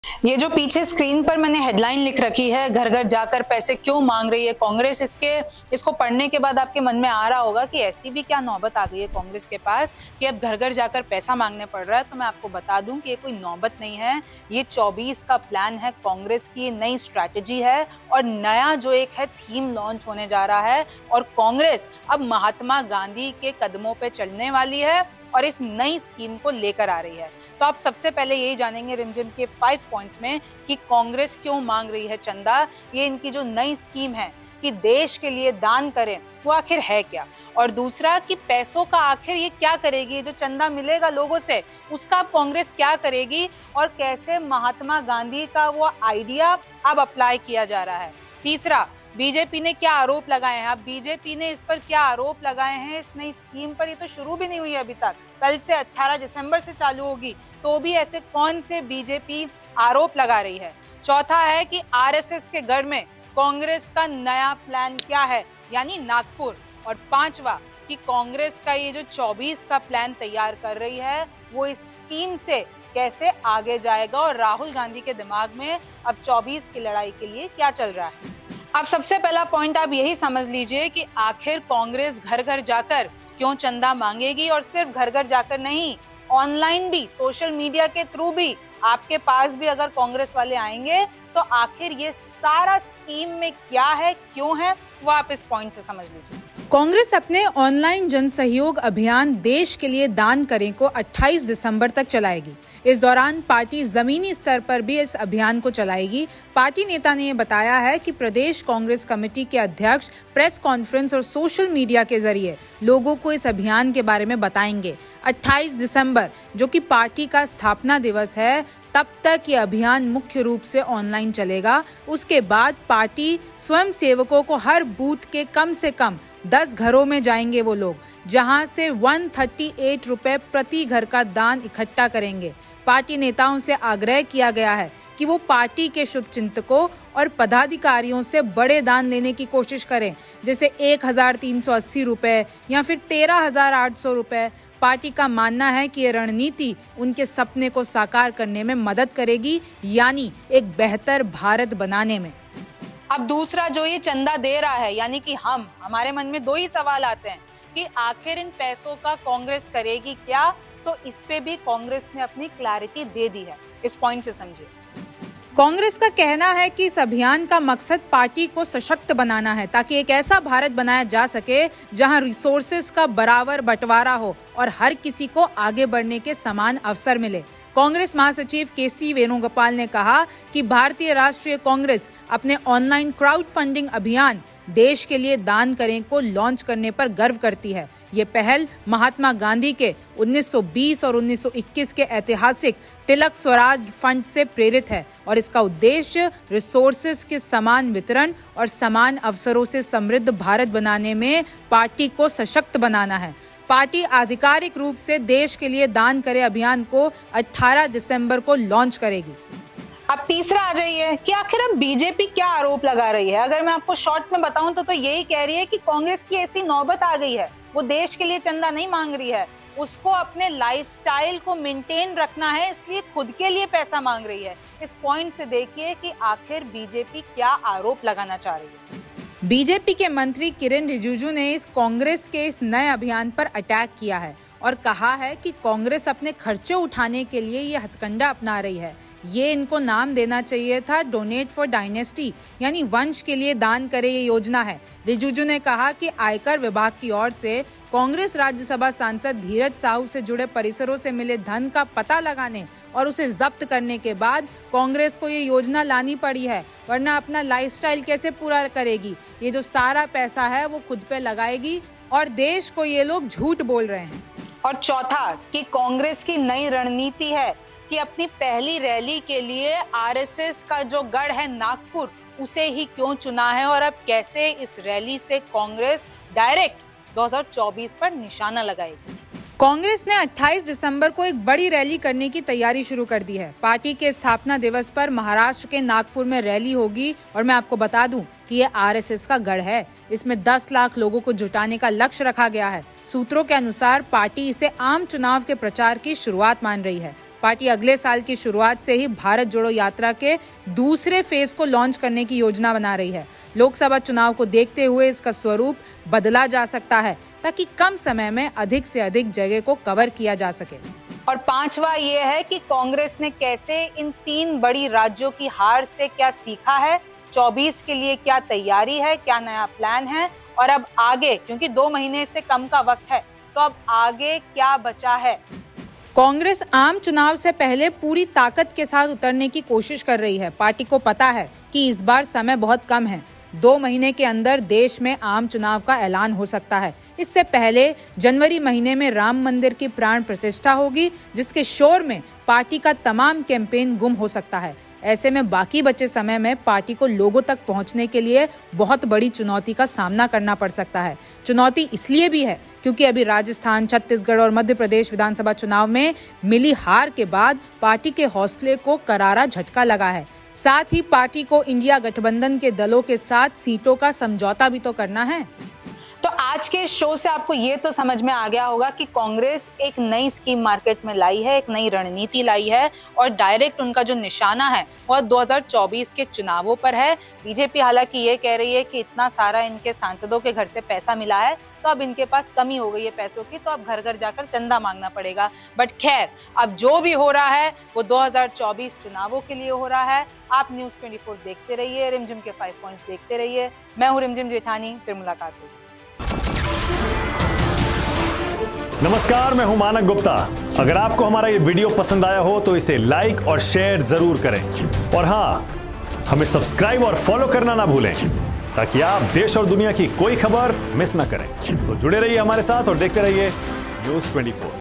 ये जो पीछे स्क्रीन पर मैंने हेडलाइन लिख रखी है, घर घर जाकर पैसे क्यों मांग रही है कांग्रेस, इसको पढ़ने के बाद आपके मन में आ रहा होगा कि ऐसी भी क्या नौबत आ गई है कांग्रेस के पास कि अब घर घर जाकर पैसा मांगने पड़ रहा है। तो मैं आपको बता दूं कि ये कोई नौबत नहीं है, ये 24 का प्लान है कांग्रेस की, नई स्ट्रैटेजी है और नया जो एक है थीम लॉन्च होने जा रहा है। और कांग्रेस अब महात्मा गांधी के कदमों पे चलने वाली है और इस नई स्कीम को लेकर आ रही है। तो आप सबसे पहले यही जानेंगे रिमझिम के 5 पॉइंट्स में कि कांग्रेस क्यों मांग रही है चंदा। ये इनकी जो नई स्कीम है कि देश के लिए दान करें, वो आखिर है क्या, और दूसरा कि पैसों का आखिर ये क्या करेगी, जो चंदा मिलेगा लोगों से उसका अब कांग्रेस क्या करेगी, और कैसे महात्मा गांधी का वो आइडिया अब अप्लाई किया जा रहा है। तीसरा, बीजेपी ने क्या आरोप लगाए हैं, अब बीजेपी ने इस पर क्या आरोप लगाए हैं इस नई स्कीम पर। ये तो शुरू भी नहीं हुई अभी तक, कल से 18 दिसंबर से चालू होगी, तो भी ऐसे कौन से बीजेपी आरोप लगा रही है। चौथा है कि आरएसएस के गढ़ में कांग्रेस का नया प्लान क्या है, यानी नागपुर। और पांचवा कि कांग्रेस का ये जो 24 का प्लान तैयार कर रही है वो इस स्कीम से कैसे आगे जाएगा, और राहुल गांधी के दिमाग में अब 24 की लड़ाई के लिए क्या चल रहा है। अब सबसे पहला पॉइंट आप यही समझ लीजिए कि आखिर कांग्रेस घर घर जाकर क्यों चंदा मांगेगी, और सिर्फ घर घर जाकर नहीं, ऑनलाइन भी, सोशल मीडिया के थ्रू भी आपके पास भी अगर कांग्रेस वाले आएंगे तो आखिर ये सारा स्कीम में क्या है, क्यों है, वो आप इस पॉइंट से समझ लीजिए। कांग्रेस अपने ऑनलाइन जन सहयोग अभियान देश के लिए दान करें को 28 दिसंबर तक चलाएगी। इस दौरान पार्टी जमीनी स्तर पर भी इस अभियान को चलाएगी। पार्टी नेता ने बताया है कि प्रदेश कांग्रेस कमेटी के अध्यक्ष प्रेस कॉन्फ्रेंस और सोशल मीडिया के जरिए लोगों को इस अभियान के बारे में बताएंगे। 28 दिसंबर जो कि पार्टी का स्थापना दिवस है, तब तक ये अभियान मुख्य रूप से ऑनलाइन चलेगा। उसके बाद पार्टी स्वयं सेवकों को हर बूथ के कम से कम 10 घरों में जाएंगे वो लोग, जहां से 138 रुपए प्रति घर का दान इकट्ठा करेंगे। पार्टी नेताओं से आग्रह किया गया है कि वो पार्टी के शुभचिंतकों और पदाधिकारियों से बड़े दान लेने की कोशिश करें, जैसे 1380 रुपए या फिर 13,800 रुपए। पार्टी का मानना है कि ये रणनीति उनके सपने को साकार करने में मदद करेगी, यानी एक बेहतर भारत बनाने में। अब दूसरा जो ये चंदा दे रहा है, यानी कि हमारे मन में दो ही सवाल आते हैं कि आखिर इन पैसों का कांग्रेस करेगी क्या। तो इस पे भी कांग्रेस ने अपनी क्लैरिटी दे दी है, इस पॉइंट से समझिए। कांग्रेस का कहना है कि इस अभियान का मकसद पार्टी को सशक्त बनाना है, ताकि एक ऐसा भारत बनाया जा सके जहां रिसोर्सेज का बराबर बंटवारा हो और हर किसी को आगे बढ़ने के समान अवसर मिले। कांग्रेस महासचिव केसी वेणुगोपाल ने कहा कि भारतीय राष्ट्रीय कांग्रेस अपने ऑनलाइन क्राउड फंडिंग अभियान देश के लिए दान करें को लॉन्च करने पर गर्व करती है। ये पहल महात्मा गांधी के 1920 और 1921 के ऐतिहासिक तिलक स्वराज फंड से प्रेरित है और इसका उद्देश्य रिसोर्सेज के समान वितरण और समान अवसरों से समृद्ध भारत बनाने में पार्टी को सशक्त बनाना है। पार्टी आधिकारिक रूप से देश के लिए दान करे अभियान को 18 दिसंबर को लॉन्च करेगी। अब तीसरा आ जाइए कि आखिर अब बीजेपी क्या आरोप लगा रही है। अगर मैं आपको शॉर्ट में बताऊं तो यही कह रही है कि कांग्रेस की ऐसी नौबत आ गई है, वो देश के लिए चंदा नहीं मांग रही है, उसको अपने लाइफस्टाइल को मेंटेन रखना है, इसलिए खुद के लिए पैसा मांग रही है। इस पॉइंट से देखिए कि आखिर बीजेपी क्या आरोप लगाना चाह रही है। बीजेपी के मंत्री किरेन रिजिजू ने इस कांग्रेस के इस नए अभियान पर अटैक किया है और कहा है कि कांग्रेस अपने खर्चे उठाने के लिए ये हथकंडा अपना रही है। ये इनको नाम देना चाहिए था डोनेट फॉर डायनेस्टी, यानी वंश के लिए दान करे ये योजना है। रिजिजू ने कहा कि आयकर विभाग की ओर से कांग्रेस राज्यसभा सांसद धीरज साहू से जुड़े परिसरों से मिले धन का पता लगाने और उसे जब्त करने के बाद कांग्रेस को ये योजना लानी पड़ी है, वरना अपना लाइफस्टाइल कैसे पूरा करेगी। ये जो सारा पैसा है वो खुद पे लगाएगी और देश को ये लोग झूठ बोल रहे हैं। और चौथा कि कांग्रेस की नई रणनीति है कि अपनी पहली रैली के लिए आरएसएस का जो गढ़ है नागपुर, उसे ही क्यों चुना है, और अब कैसे इस रैली से कांग्रेस डायरेक्ट 2024 पर निशाना लगाएगी। कांग्रेस ने 28 दिसंबर को एक बड़ी रैली करने की तैयारी शुरू कर दी है। पार्टी के स्थापना दिवस पर महाराष्ट्र के नागपुर में रैली होगी और मैं आपको बता दूं कि ये आरएसएस का गढ़ है। इसमें 10 लाख लोगों को जुटाने का लक्ष्य रखा गया है। सूत्रों के अनुसार पार्टी इसे आम चुनाव के प्रचार की शुरुआत मान रही है। पार्टी अगले साल की शुरुआत से ही भारत जोड़ो यात्रा के दूसरे फेज को लॉन्च करने की योजना बना रही है। लोकसभा चुनाव को देखते हुए इसका स्वरूप बदला जा सकता है ताकि कम समय में अधिक से अधिक जगह को कवर किया जा सके। और पांचवा ये है कि कांग्रेस ने कैसे इन 3 बड़ी राज्यों की हार से क्या सीखा है, 24 के लिए क्या तैयारी है, क्या नया प्लान है, और अब आगे, क्योंकि 2 महीने से कम का वक्त है, तो अब आगे क्या बचा है। कांग्रेस आम चुनाव से पहले पूरी ताकत के साथ उतरने की कोशिश कर रही है। पार्टी को पता है कि इस बार समय बहुत कम है। 2 महीने के अंदर देश में आम चुनाव का ऐलान हो सकता है। इससे पहले जनवरी महीने में राम मंदिर की प्राण प्रतिष्ठा होगी, जिसके शोर में पार्टी का तमाम कैंपेन गुम हो सकता है। ऐसे में बाकी बचे समय में पार्टी को लोगों तक पहुंचने के लिए बहुत बड़ी चुनौती का सामना करना पड़ सकता है। चुनौती इसलिए भी है क्योंकि अभी राजस्थान, छत्तीसगढ़ और मध्य प्रदेश विधानसभा चुनाव में मिली हार के बाद पार्टी के हौसले को करारा झटका लगा है। साथ ही पार्टी को इंडिया गठबंधन के दलों के साथ सीटों का समझौता भी तो करना है। तो आज के शो से आपको ये तो समझ में आ गया होगा कि कांग्रेस एक नई स्कीम मार्केट में लाई है, एक नई रणनीति लाई है, और डायरेक्ट उनका जो निशाना है वह 2024 के चुनावों पर है। बीजेपी हालांकि ये कह रही है कि इतना सारा इनके सांसदों के घर से पैसा मिला है तो अब इनके पास कमी हो गई है पैसों की, तो अब घर घर जाकर चंदा मांगना पड़ेगा। बट खैर, अब जो भी हो रहा है वो 2024 चुनावों के लिए हो रहा है। आप न्यूज़ 24 देखते रहिए, रिमझिम के 5 पॉइंट्स देखते रहिए। मैं हूँ रिमझिम जेठानी, फिर मुलाकात होगी। नमस्कार, मैं हूं मानक गुप्ता। अगर आपको हमारा ये वीडियो पसंद आया हो तो इसे लाइक और शेयर जरूर करें, और हाँ, हमें सब्सक्राइब और फॉलो करना ना भूलें ताकि आप देश और दुनिया की कोई खबर मिस ना करें। तो जुड़े रहिए हमारे साथ और देखते रहिए न्यूज़ 24।